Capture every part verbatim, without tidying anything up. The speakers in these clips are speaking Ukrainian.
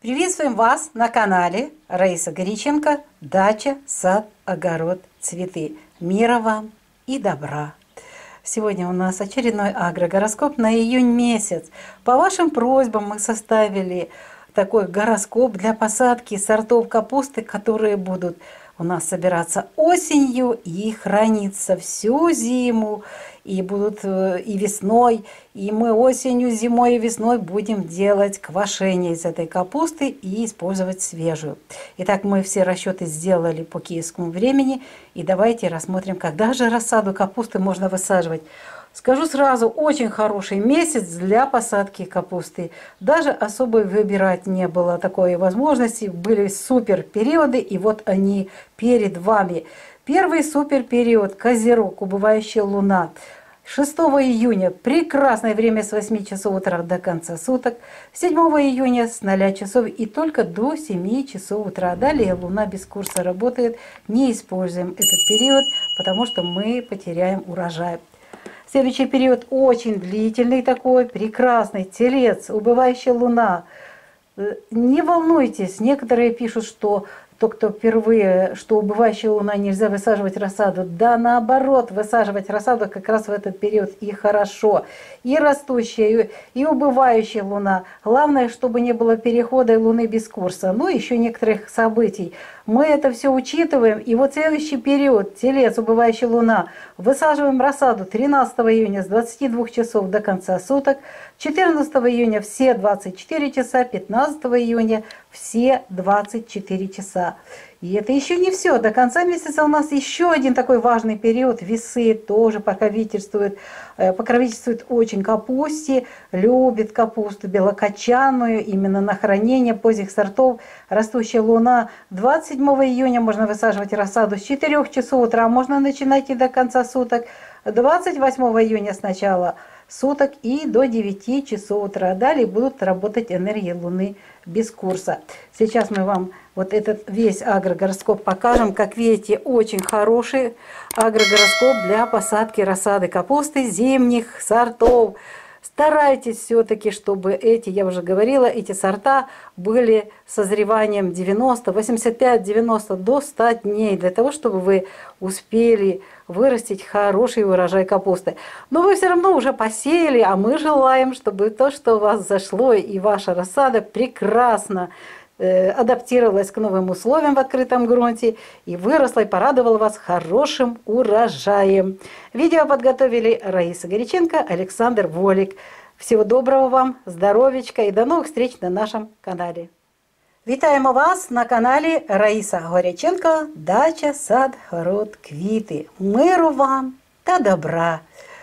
Приветствуем вас на канале Раиса Горяченко «Дача, сад, огород, цветы». Мира вам и добра! Сегодня у нас очередной агрогороскоп на июнь месяц. По вашим просьбам мы составили такой гороскоп для посадки сортов капусты, которые будут у нас собираться осенью и храниться всю зиму, и будут и весной, и мы осенью, зимой и весной будем делать квашение из этой капусты и использовать свежую. Итак, мы все расчеты сделали по киевскому времени, и давайте рассмотрим, когда же рассаду капусты можно высаживать. Скажу сразу, очень хороший месяц для посадки капусты. Даже особо выбирать не было такой возможности. Были супер периоды, и вот они перед вами. Первый супер период – Козерог, убывающая луна. шестого июня – прекрасное время с восьми часов утра до конца суток. седьмого июня – с ноля часов и только до семи часов утра. Далее луна без курса работает. Не используем этот период, потому что мы потеряем урожай. Следующий период очень длительный такой, прекрасный. Телец, убывающая луна. Не волнуйтесь, некоторые пишут, что то, кто впервые, что убывающая луна нельзя высаживать рассаду. Да, наоборот, высаживать рассаду как раз в этот период и хорошо. И растущая, и убывающая луна. Главное, чтобы не было перехода луны без курса. Ну, еще некоторых событий. Мы это все учитываем. И вот следующий период, телец, убывающая луна, высаживаем рассаду тринадцатого июня с двадцати двух часов до конца суток, четырнадцатого июня все двадцать четыре часа, пятнадцатого июня все двадцать четыре часа. И это еще не все. До конца месяца у нас еще один такой важный период. Весы тоже покровительствуют, покровительствуют очень капусте, любит капусту белокочанную, именно на хранение поздних сортов. Растущая луна. двадцать седьмого июня можно высаживать рассаду с четырёх часов утра, можно начинать и до конца суток. двадцать восьмого июня с начала суток и до девяти часов утра. Далее будут работать энергии Луны без курса. Сейчас мы вам вот этот весь агрогороскоп покажем. Как видите, очень хороший агрогороскоп для посадки рассады капусты зимних сортов. Старайтесь все-таки, чтобы эти, я уже говорила, эти сорта были созреванием девяносто, восемьдесят пять, девяносто до ста дней, для того, чтобы вы успели вырастить хороший урожай капусты. Но вы все равно уже посеяли, а мы желаем, чтобы то, что у вас зашло, и ваша рассада прекрасно адаптировалась к новым условиям в открытом грунте и выросла и порадовала вас хорошим урожаем. Видео подготовили Раиса Горяченко, Александр Волик. Всего доброго вам, здоровечка и до новых встреч на нашем канале. Вітаємо вас на каналі Раїса Горяченко «Дача, сад, город, квіти». Миру вам та добра.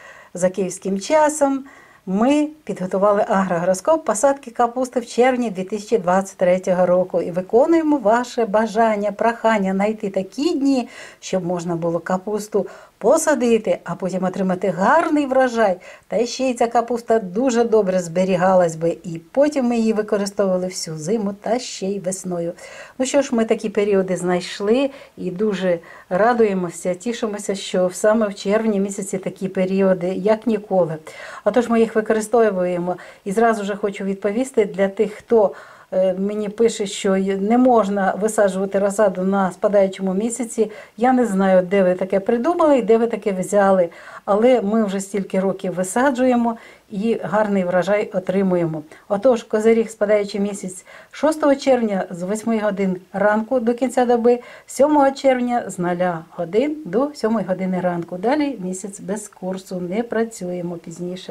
За київським часом ми підготували агрогороскоп посадки капусти в червні дві тисячі двадцять третього року і виконуємо ваше бажання, прохання знайти такі дні, щоб можна було капусту посадити, а потім отримати гарний врожай. Та ще й ця капуста дуже добре зберігалась би, і потім ми її використовували всю зиму та ще й весною. Ну що ж, ми такі періоди знайшли і дуже радуємося, тішимося, що саме в червні місяці такі періоди, як ніколи. Отож ми їх використовуємо. І зразу ж хочу відповісти для тих, хто мені пише, що не можна висаджувати розсаду на спадаючому місяці. Я не знаю, де ви таке придумали і де ви таке взяли. Але ми вже стільки років висаджуємо і гарний врожай отримуємо. Отож, Козиріг, спадаючий місяць шостого червня з восьми годин ранку до кінця доби, сьомого червня з нуля годин до сьомої години ранку. Далі місяць без курсу, не працюємо пізніше.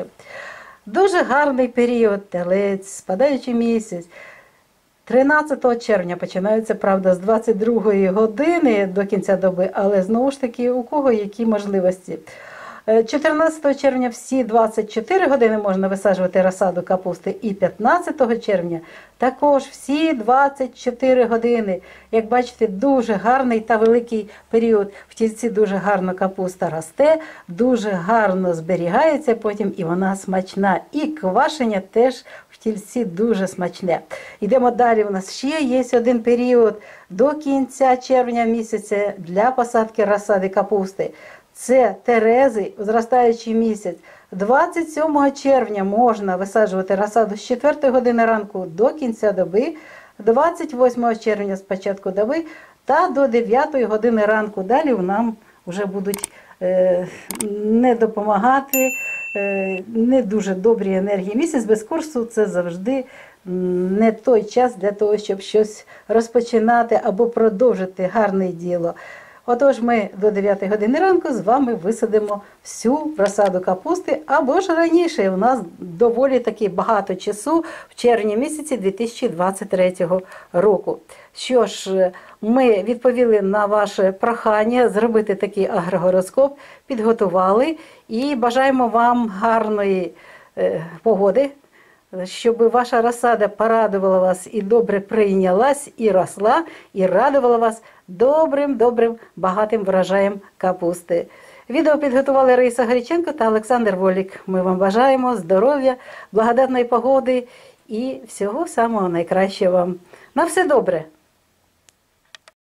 Дуже гарний період, телець, спадаючий місяць. тринадцятого червня починаються, правда, з двадцять другої години до кінця доби, але знову ж таки, у кого які можливості. чотирнадцятого червня всі двадцять чотири години можна висаджувати розсаду капусти, і п'ятнадцятого червня також всі двадцять чотири години. Як бачите, дуже гарний та великий період. В тільці дуже гарно капуста росте, дуже гарно зберігається потім, і вона смачна. І квашення теж в тільці дуже смачне. Йдемо далі, у нас ще є один період до кінця червня місяця для посадки розсади капусти. Це терези, зростаючий місяць. двадцять сьомого червня можна висаджувати розсаду з четвертої години ранку до кінця доби. двадцять восьмого червня з початку доби та до дев'ятої години ранку. Далі нам вже будуть е, не допомагати, е, не дуже добрі енергії. Місяць без курсу – це завжди не той час для того, щоб щось розпочинати або продовжити гарне діло. Отож, ми до дев'ятої години ранку з вами висадимо всю розсаду капусти, або ж раніше. У нас доволі таки багато часу в червні місяці дві тисячі двадцять третього року. Що ж, ми відповіли на ваше прохання зробити такий агрогороскоп, підготували і бажаємо вам гарної е, погоди, щоб ваша розсада порадувала вас і добре прийнялась, і росла, і радувала вас добрим-добрим багатим врожаєм капусти. Відео підготували Раїса Греченко та Олександр Волік. Ми вам бажаємо здоров'я, благодатної погоди і всього самого найкращого вам. На все добре!